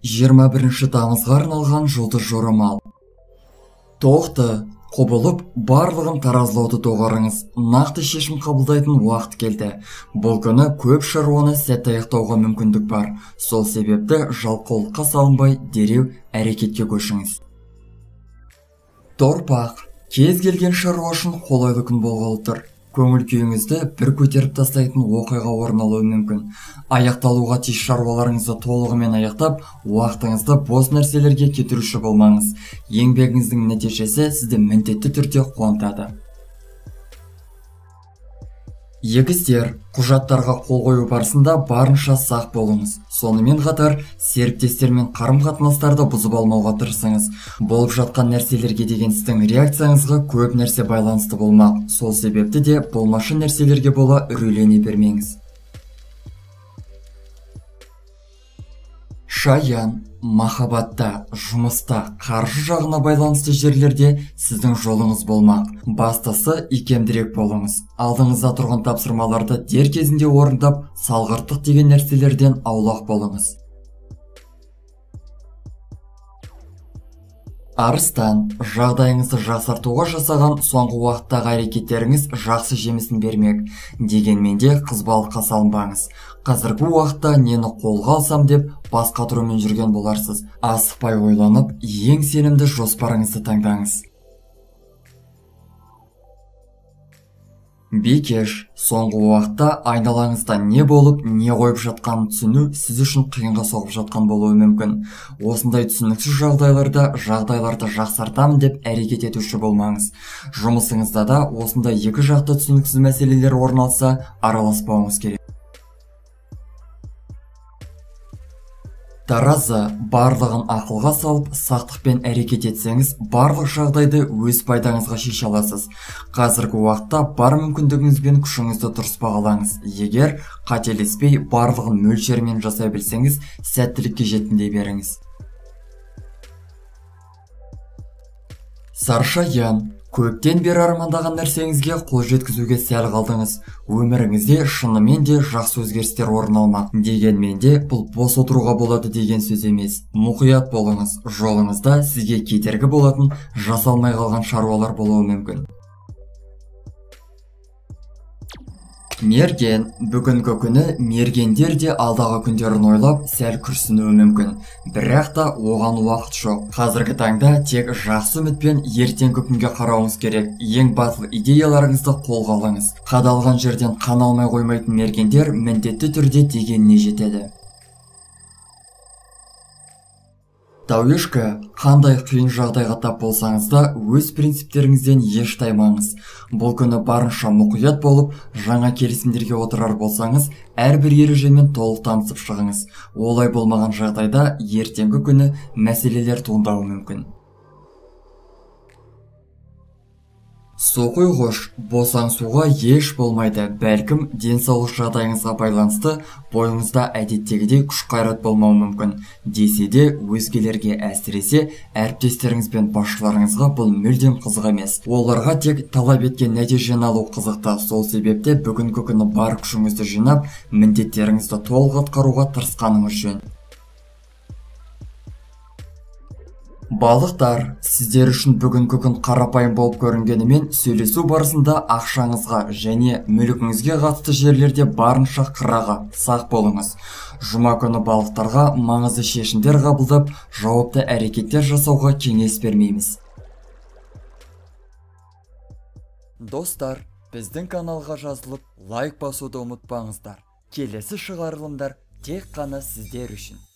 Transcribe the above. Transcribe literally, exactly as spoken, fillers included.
жиырма бірінші тамызға арналған жұлдыз жорамал. Тоқты, құбылып, барлығын таразылауды доғарыңыз. Нақты шешім қабылдайтын уақыт келді. Бұл күні көп шаруаны сәтті аяқтауға мүмкіндік бар. Сол себепті жалқаулыққа салынбай, дереу әрекетке көшіңіз. Торпақ, кез келген шаруа үшін қолайлы күн болғалы тұр. Көңіл күйіңізді бір көтеріп тастайтын оқиға орын алуы мүмкін. Аяқталуға тиіс шаруаларыңызды толығымен аяқтап, уақытыңызды бос нәрселерге кетіруші болмаңыз. Еңбегіңіздің нәтижесі сізді міндетті түрде қуантады. Егістер, құжаттарға қол қою барысында барынша сақ болыңыз. Сонымен қатар, серіктестермен қарым-қатынастарды бұзып алмауға тырысыңыз. Болып жатқан нәрселерге деген сіздің реакцияңызға көп нәрсе байланысты болмақ. Сол себепті де болмашы нәрселерге бола үрейлене бермеңіз. Шаян, махаббатта, жұмыста, қаржы жағына байланысты жерлерде сіздің жолыңыз болмақ. Бастысы икемдірек болыңыз. Алдыңызда тұрған тапсырмаларды дер кезінде орындап, салғырттық деген нәрселерден аулақ болыңыз. Арыстан, жағдайыңызды жақсартуға жасаған соңғы уақыттағы әрекеттеріңіз жақсы жемісін бермек. Дегенмен де қызбалыққа салынбаңыз. Қазіргі уақытта нені қолға алсам деп бас қатырумен жүрген боларсыз. Асықпай ойланып, ең сенімді жоспарыңызды таңдаңыз. Бикеш, соңғы уақытта айналаңызда не болып, не қойып жатқанын түсіну сіз үшін қиынға соғып жатқан болуы мүмкін. Осындай түсініксіз жағдайларда жағдайларды жақсартамын деп әрекет етуші болмаңыз. Жұмысыңызда да осындай екі жақты түсініксіз мәселелер орын алса, араласпауыңыз керек. Таразы, барлығын ақылға салып, сақтықпен әрекет етсеңіз, барлық жағдайды өз пайдаңызға шеше аласыз. Қазіргі уақытта бар мүмкіндігіңізбен күшіңізді дұрыс бағалаңыз. Егер қателеспей, барлығын мөлшермен жасай білсеңіз, сәттілікке жетіндей беріңіз. Саршаян, көптен бері армандаған нәрсеңізге қол жеткізуге сәл қалдыңыз. Өміріңізде шынымен де жақсы өзгерістер орын алмақ. Дегенмен де бұл бос отыруға болады деген сөз емес. Мұқият болыңыз. Жолыңызда сізге кедергі болатын, жасалмай қалған шаруалар болуы мүмкін. Мерген, бүгінгі күні мергендер де алдағы күндерін ойлап, сәл күрсінуі мүмкін. Бірақ та оған уақыт жоқ. Қазіргі таңда тек жақсы үмітпен ертеңгі күнге қарауыңыз керек. Ең батыл идеяларыңызды қолға алыңыз. Қадалған жерден қан алмай қоймайтын мергендер міндетті түрде дегеніне жетеді. Тауешкі, қандай қиын жағдайға тап болсаңыз да, өз принциптеріңізден еш таймаңыз. Бұл күні барынша мұқият болып, жаңа келісімдерге отырар болсаңыз, әрбір ережемен толық танысып шығыңыз. Олай болмаған жағдайда ертеңгі күні мәселелер туындауы мүмкін. Су құйғыш, босаң суға еш болмайды. Бәлкім, денсаулық жағдайыңызға байланысты бойыңызда әдеттегідей күш қайрат болмауы мүмкін. Десе де, өзгелерге әсіресе әріптестеріңіз бен басшыларыңызға бұл мүлдем қызық емес. Оларға тек талап еткен нәтижені алу қызықты. Сол себепте бүгінгі күні бар күшіңізді жинап, міндеттеріңізді толық атқаруға тырысқаныңыз жөн. Балықтар, сіздер үшін бүгінгі күн қарапайым болып көрінгенімен, сөйлесу барысында ақшаңызға және мүлігіңізге қатысты жерлерде барынша қыраға сақ болыңыз. Жұма күні балықтарға маңызды шешімдер қабылдап, жауапты әрекеттер жасауға кеңес бермейміз. Достар, біздің каналға жазылып, лайк басуды ұмытпаңыздар. Келесі шығарылымдар тек қана сіздер үшін.